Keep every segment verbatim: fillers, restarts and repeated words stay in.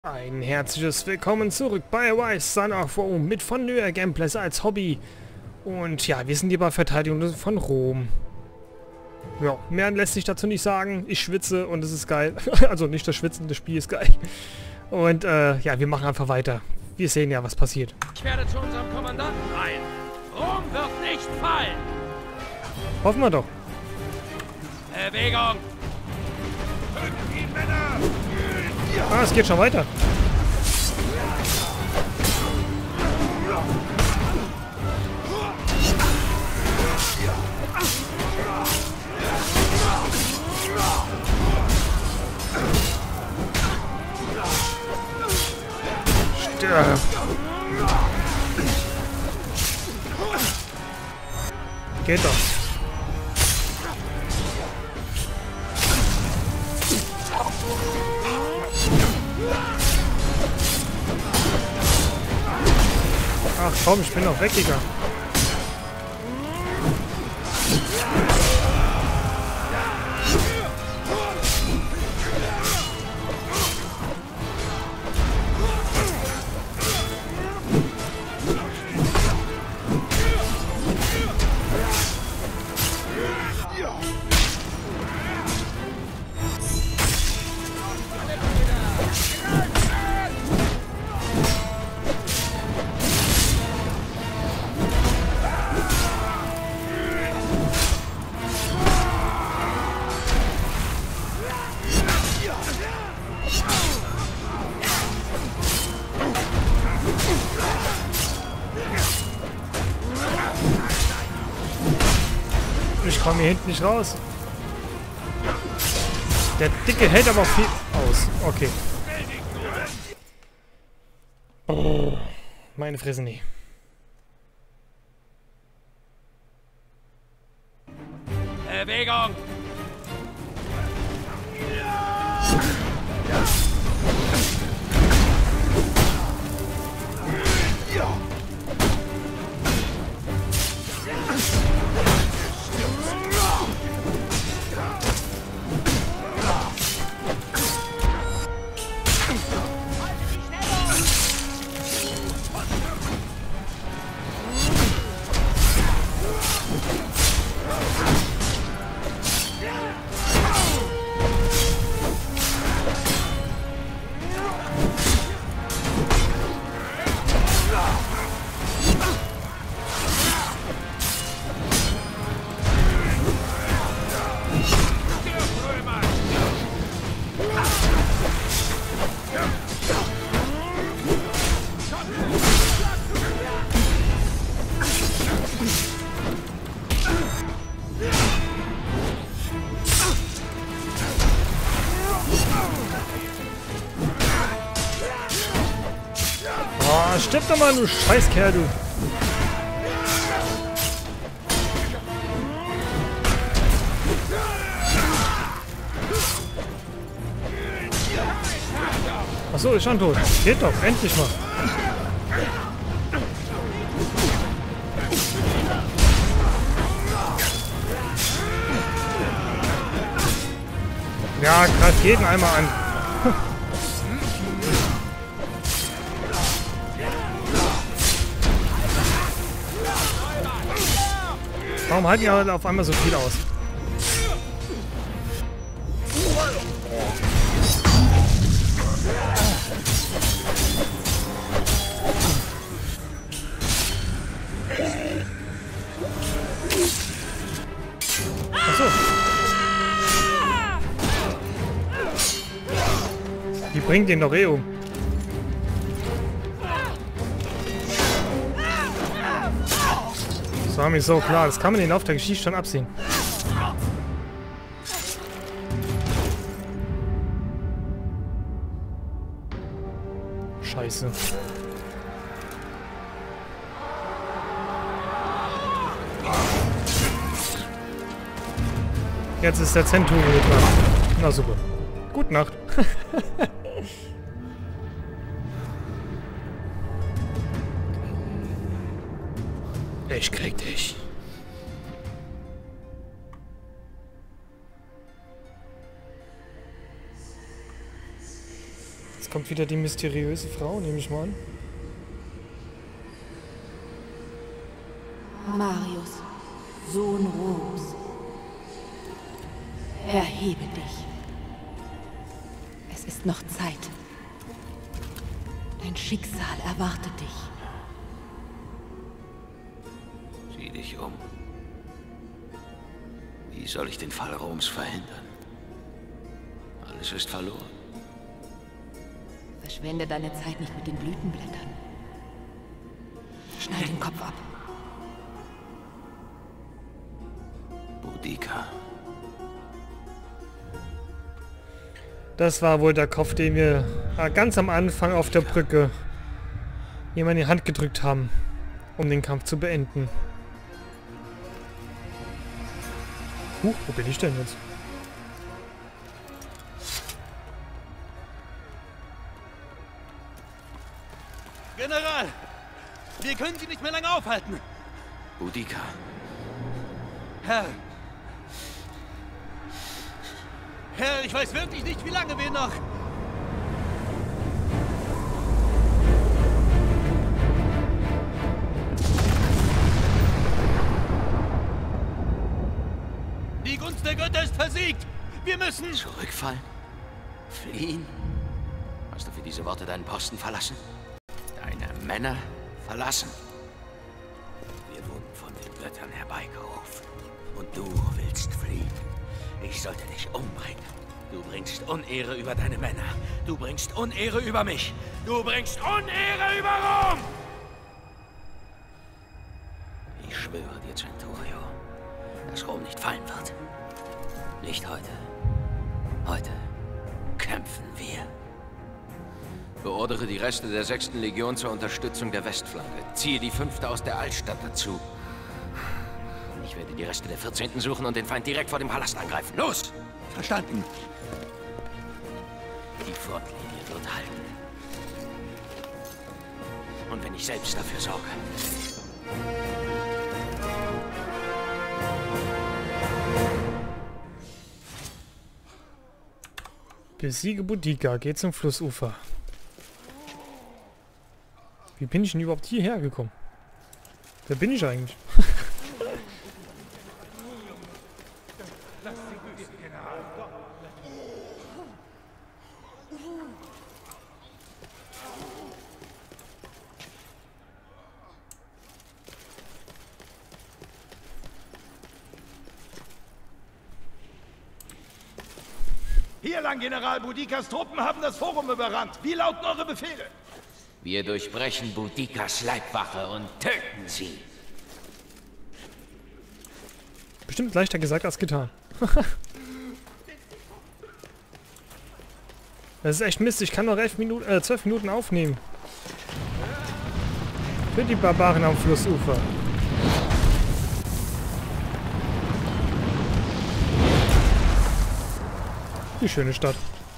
Ein herzliches Willkommen zurück bei Rise Son of Rome mit von Nöer Gameplays als Hobby. Und ja, wir sind hier bei Verteidigung von Rom. Ja, mehr lässt sich dazu nicht sagen. Ich schwitze und es ist geil. Also nicht das Schwitzen, das Spiel ist geil. Und äh, ja, wir machen einfach weiter. Wir sehen ja, was passiert. Ich werde zu unserem Kommandanten rein. Rom wird nicht fallen. Hoffen wir doch. Bewegung. Tötet ihn, Männer! Ah, es geht schon weiter. Stirb. Geht doch. Ach komm, ich bin doch weggegangen. Ich komme hier hinten nicht raus. Der Dicke hält aber auch viel aus. Okay. Oh, meine Fresse nie. Bewegung. Oh, stirb doch mal, du Scheißkerl, du. Achso, ist schon tot. Geht doch, endlich mal. Ja, greif jeden einmal an. Warum halten die alle auf einmal so viel aus? Achso. Die bringt den doch eh um. Das war mir so klar. Das kann man den Lauf der Geschichte schon absehen. Scheiße. Jetzt ist der Zenturion dran. Na super. Gute Nacht. Ich krieg dich. Jetzt kommt wieder die mysteriöse Frau, nehme ich mal an. Marius, Sohn Roms, erhebe dich. Es ist noch Zeit. Dein Schicksal erwartet dich. Sieh dich um. Wie soll ich den Fall Roms verhindern? Alles ist verloren. Verschwende deine Zeit nicht mit den Blütenblättern. Schneid den Kopf ab. Boudica. Das war wohl der Kopf, den wir ganz am Anfang auf der Brücke jemand in die Hand gedrückt haben, um den Kampf zu beenden. Huch, wo bin ich denn jetzt? General! Wir können Sie nicht mehr lange aufhalten! Boudica. Herr! Herr, ich weiß wirklich nicht, wie lange wir noch... Die Gunst der Götter ist versiegt! Wir müssen... Zurückfallen? Fliehen? Hast du für diese Worte deinen Posten verlassen? Deine Männer verlassen? Wir wurden von den Göttern herbeigerufen. Und du willst fliehen. Ich sollte dich umbringen. Du bringst Unehre über deine Männer. Du bringst Unehre über mich. Du bringst Unehre über Rom! Ich schwöre dir, Centurio, dass Rom nicht fallen wird. Nicht heute. Heute kämpfen wir. Beordere die Reste der sechsten Legion zur Unterstützung der Westflanke. Ziehe die fünfte aus der Altstadt dazu. Ich werde die Reste der vierzehnten suchen und den Feind direkt vor dem Palast angreifen. Los! Verstanden. Die Frontlinie wird halten. Und wenn ich selbst dafür sorge. Besiege Boudica, geh zum Flussufer. Wie bin ich denn überhaupt hierher gekommen? Wer bin ich eigentlich? Hier lang, General. Boudicas Truppen haben das Forum überrannt. Wie lauten eure Befehle? Wir durchbrechen Boudicas Leibwache und töten sie. Bestimmt leichter gesagt als getan. Das ist echt Mist. Ich kann noch elf Minuten, äh, zwölf Minuten aufnehmen. Für die Barbaren am Flussufer. Die schöne Stadt.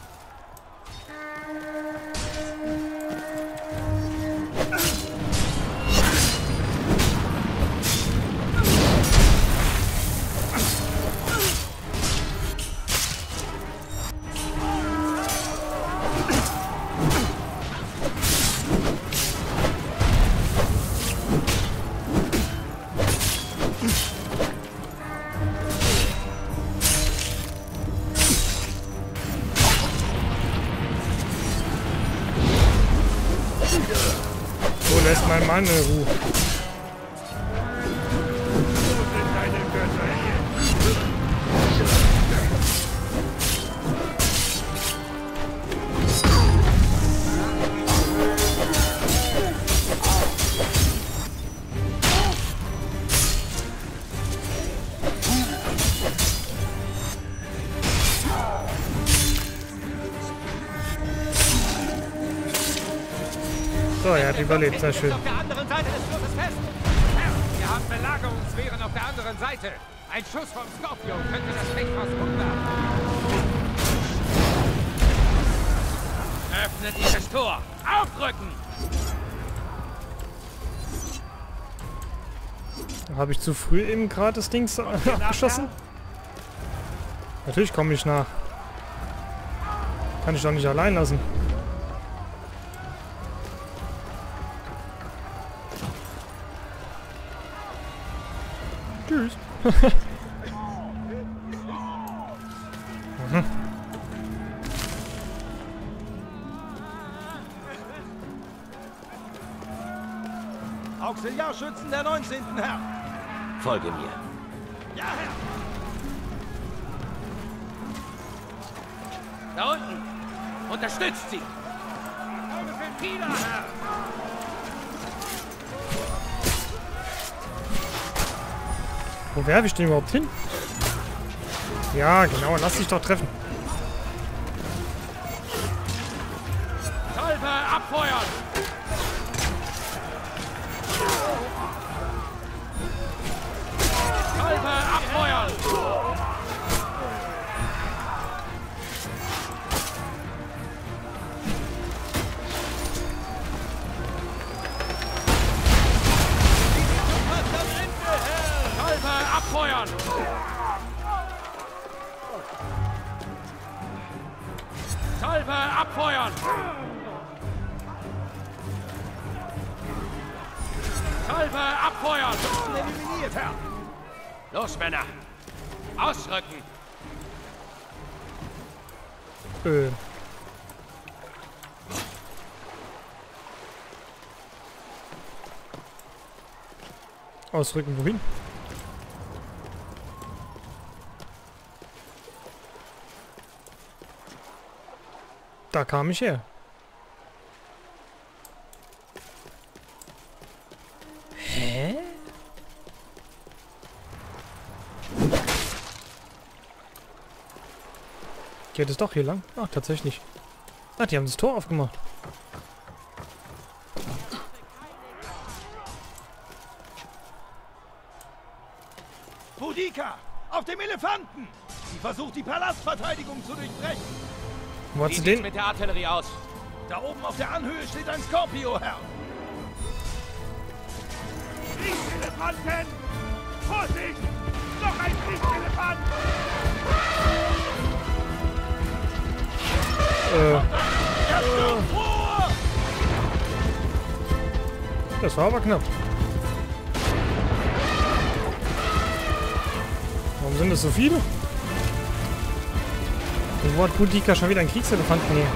So lässt mein Mann in Ruhe. So, er hat überlebt, sehr schön. Auf der anderen Seite des Flusses fest. Herr, wir haben Belagerungswehren auf der anderen Seite. Ein Schuss vom Scorpio könnte das Denkhaus umwerfen. Öffnet dieses Tor. Aufrücken! Habe ich zu früh eben gerade das Ding abgeschossen? Natürlich komme ich nach. Kann ich doch nicht allein lassen. mhm. Auxiliarschützen der neunzehnten Herr. Folge mir. Ja, Herr. Da unten! Unterstützt sie! Wieder, Herr! Wo werfe ich den überhaupt hin? Ja, genau, lass dich doch treffen. Salve abfeuern! Salve abfeuern! Salve abfeuern! Salve abfeuern! Salve abfeuern! Eliminiert, Herr. Los, Männer! Ausrücken! Äh. Ausrücken, wohin? Da kam ich her. Hä? Geht es doch hier lang? Ach, tatsächlich. Ah, die haben das Tor aufgemacht. Boudica! Auf dem Elefanten! Sie versucht, die Palastverteidigung zu durchbrechen. Wo hat Wie sie sieht's den? mit der Artillerie aus? Da oben auf der Anhöhe steht ein Scorpio, Herr. Kriegselefanten! Vorsicht! Noch ein Kriegselefant! Äh, Er stürmt vor! das war aber knapp. Warum sind das so viele? Und wo hat Boudica schon wieder einen Kriegselefanten her?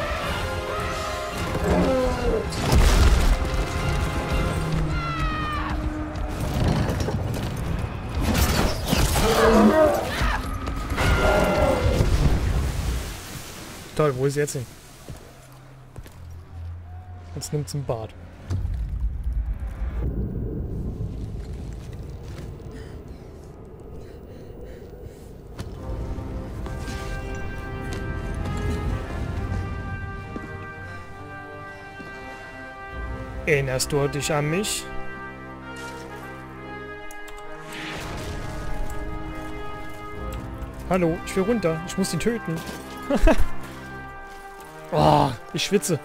Toll, wo ist sie jetzt hin? Jetzt nimmt sie ein Bad. Erinnerst du dich an mich? Hallo, ich will runter. Ich muss ihn töten. Oh, ich schwitze.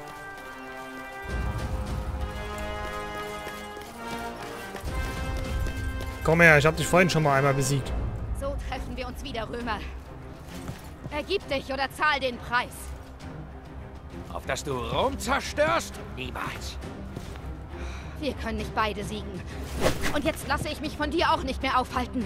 Komm her, ich hab dich vorhin schon mal einmal besiegt. So treffen wir uns wieder, Römer. Ergib dich oder zahl den Preis. Auf dass du Rom zerstörst? Niemals. Wir können nicht beide siegen. Und jetzt lasse ich mich von dir auch nicht mehr aufhalten.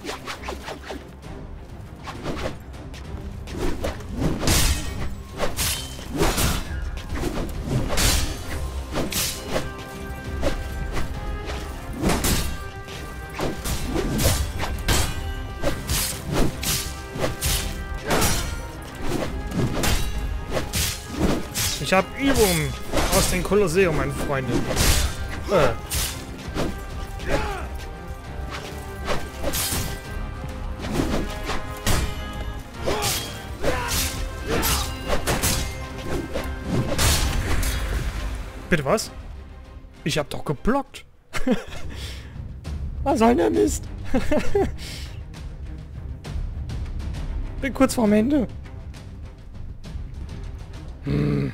Ich habe Übungen aus dem Kolosseum, meine Freunde. Äh. Bitte was? Ich hab doch geblockt. Was soll der Mist? Bin kurz vorm Ende. Hm.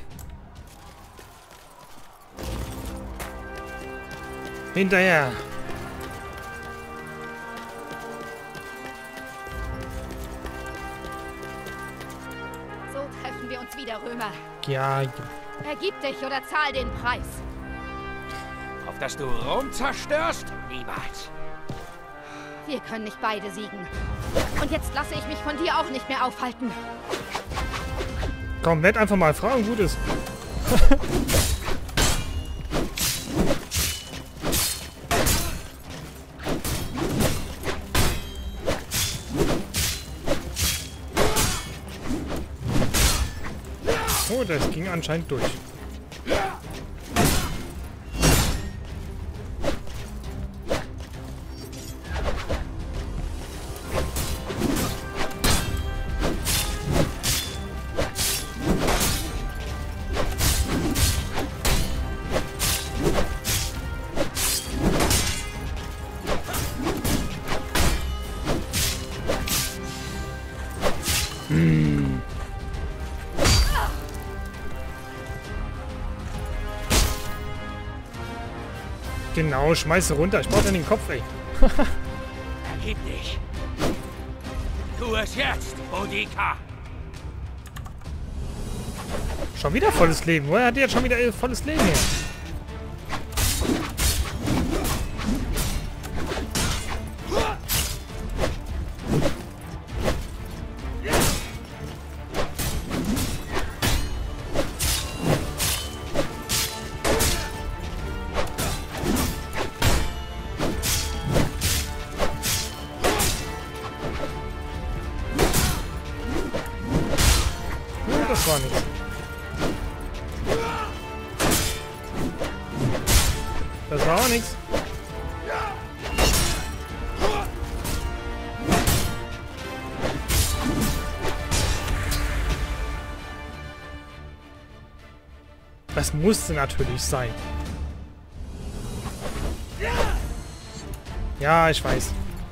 Hinterher. So treffen wir uns wieder, Römer. Ja, ja. Ergib dich oder zahl den Preis. Auf dass du Rom zerstörst? Niemals. Wir können nicht beide siegen. Und jetzt lasse ich mich von dir auch nicht mehr aufhalten. Komm, werd einfach mal fragen, gut ist. Oh, das ging anscheinend durch. Genau, schmeiße runter. Ich brauche den Kopf, ey. Ergib dich. Tu es jetzt, Boudica. Schon wieder volles Leben. Woher hat die jetzt schon wieder volles Leben her? Das war nichts. Das war auch nichts. Das musste natürlich sein. Ja, ich weiß.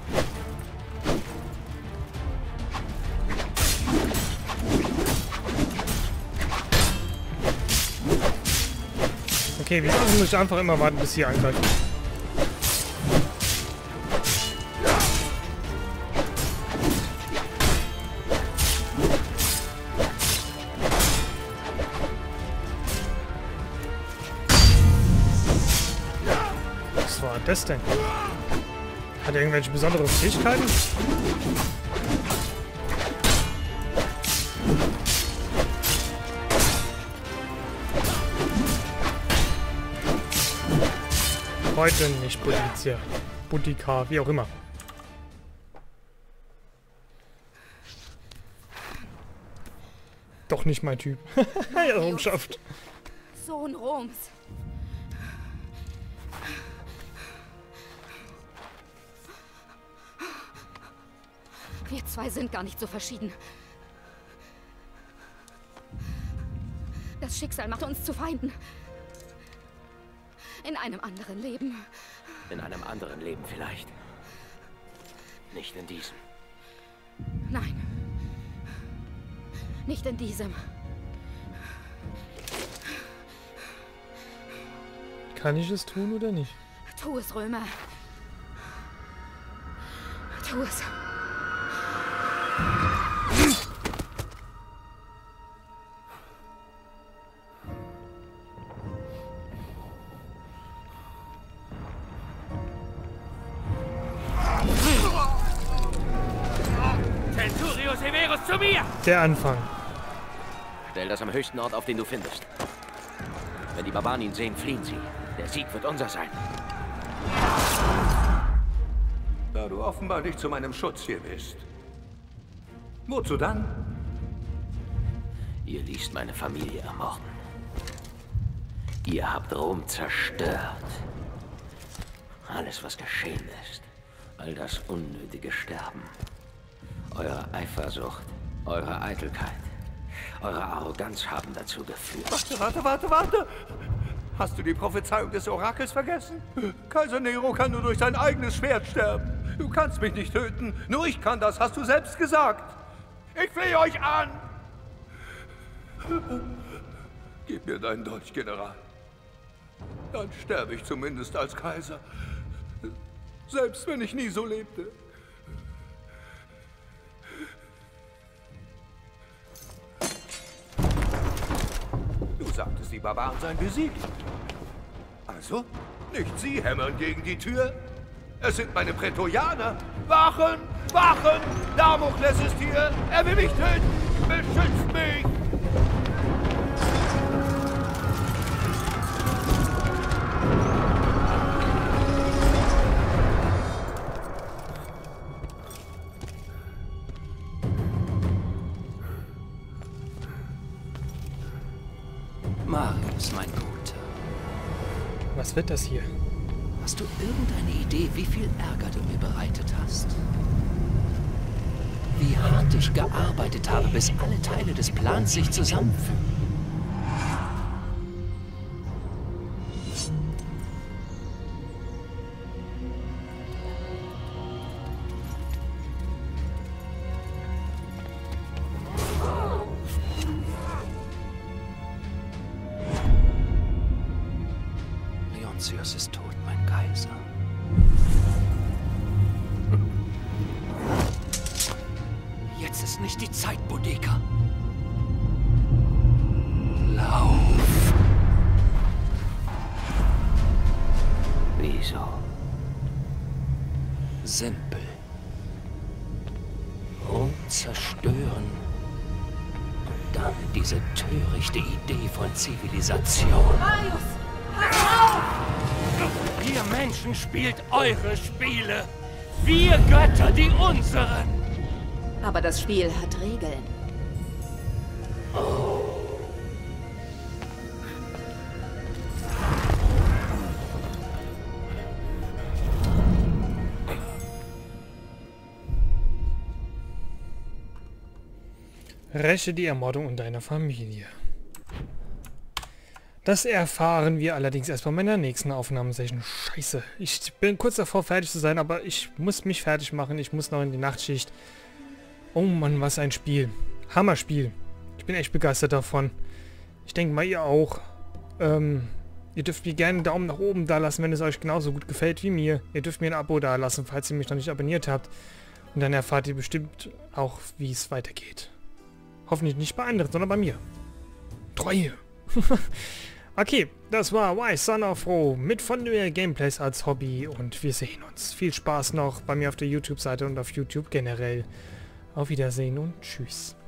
Okay, wir müssen nicht einfach immer warten, bis sie angreifen. Was war das denn? Hat er irgendwelche besonderen Fähigkeiten? Heute nicht Boudica. Boudica, wie auch immer. Doch nicht mein Typ. Er hat es geschafft. Sohn Roms. Wir zwei sind gar nicht so verschieden. Das Schicksal macht uns zu Feinden. In einem anderen Leben. In einem anderen Leben vielleicht. Nicht in diesem. Nein. Nicht in diesem. Kann ich es tun oder nicht? Tu es, Römer. Tu es. Centurio Severus zu mir! Der Anfang. Stell das am höchsten Ort auf, den du findest. Wenn die Barbaren ihn sehen, fliehen sie. Der Sieg wird unser sein. Da du offenbar nicht zu meinem Schutz hier bist. Wozu dann? Ihr ließt meine Familie ermorden. Ihr habt Rom zerstört. Alles, was geschehen ist. All das unnötige Sterben. Eure Eifersucht, eure Eitelkeit, eure Arroganz haben dazu geführt. Warte, warte, warte, warte! Hast du die Prophezeiung des Orakels vergessen? Kaiser Nero kann nur durch sein eigenes Schwert sterben. Du kannst mich nicht töten. Nur ich kann das, hast du selbst gesagt. Ich flehe euch an! Gib mir deinen Dolch, General. Dann sterbe ich zumindest als Kaiser. Selbst wenn ich nie so lebte. Du sagtest, die Barbaren seien besiegt. Also, nicht sie hämmern gegen die Tür. Es sind meine Prätorianer. Wachen! Wachen! Damokles ist hier! Er will mich töten! Beschützt mich! Marius, mein Guter. Was wird das hier? Hast du irgendeine Idee, wie viel Ärger du mir bereitet hast? Wie hart ich gearbeitet habe, bis alle Teile des Plans sich zusammenfügen? Leontios ist tot, mein Kaiser. Jetzt ist nicht die Zeit, Boudica. Lauf! Wieso? Simpel. Rom zerstören. Und dann diese törichte Idee von Zivilisation. Marius! Hör auf! Ihr Menschen spielt eure Spiele. Wir Götter die unseren. Aber das Spiel hat Regeln. Räche die Ermordung deiner Familie. Das erfahren wir allerdings erst bei meiner nächsten Aufnahmesession. Scheiße. Ich bin kurz davor, fertig zu sein, aber ich muss mich fertig machen. Ich muss noch in die Nachtschicht. Oh Mann, was ein Spiel. Hammerspiel. Ich bin echt begeistert davon. Ich denke mal, ihr auch. Ähm, ihr dürft mir gerne einen Daumen nach oben da lassen, wenn es euch genauso gut gefällt wie mir. Ihr dürft mir ein Abo da lassen, falls ihr mich noch nicht abonniert habt. Und dann erfahrt ihr bestimmt auch, wie es weitergeht. Hoffentlich nicht bei anderen, sondern bei mir. Treue. Okay, das war Wise Son of Rome mit von Fondue Gameplays als Hobby und wir sehen uns. Viel Spaß noch bei mir auf der YouTube-Seite und auf YouTube generell. Auf Wiedersehen und tschüss.